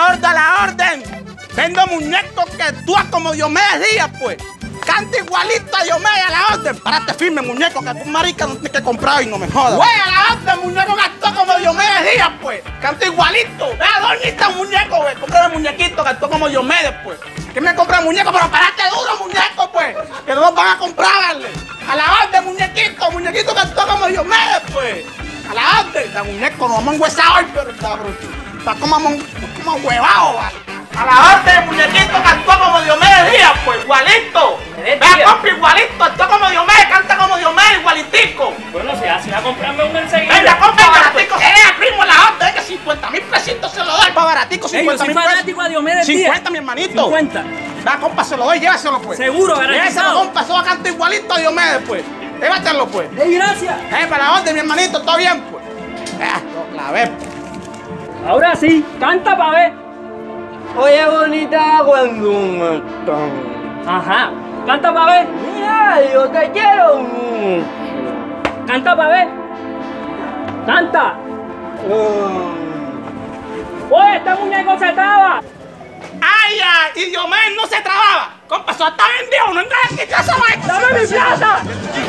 a la orden. Vendo muñecos que actúan como Diomedes Díaz, pues. Canta igualito a Diomedes, a la orden. Párate firme, muñeco, que tú marica no tienes que comprar y no me jodas. Güey, a la orden, muñeco que actúa como Diomedes Díaz, pues. Canta igualito. Vea, doña, está un muñeco, güey. Cómprame muñequito que actúa como Diomedes, pues. Que me compra muñeco, pero párate duro, muñeco, pues. Que no nos van a comprar, vale. A la orden, muñequito que actúa como Diomedes, pues. A la orden. Está muñeco, nos vamos a enguesar hoy, pero está como huevado, vale. A la orden, muñequito que actúa como Diomedes Díaz, pues, igualito. Vea, compa, igualito, actúa como Diomedes, canta como Diomedes, igualitico. Bueno, si va a comprarme uno enseguida. Venga, compa, baratico, se deja, primo, la orden, que 50.000 pesitos se lo doy, para baratico, 50.000 pesos. Yo soy fanático a Diomedes Díaz. 50, mi hermanito. 50. Vea, compa, se lo doy, llévaselo, pues. Seguro, garantizado. Llévaselo, compa, eso va a cantar igualito a Diomedes, pues. Llévatelo, pues. Gracias. Para la orden, mi hermanito, todo bien, pues. Vea, la vez. Ahora sí, canta pa' ver. Oye, bonita, cuando me están. Ajá, canta pa' ver. Mira, yo te quiero mucho. Canta pa' ver. Canta. Oye, este muñeco se traba. ¡Ay, ay! Y Diomedes no se trababa. Compa, eso está vendido, no entras aquí, ya se va. ¡Dame mi plata!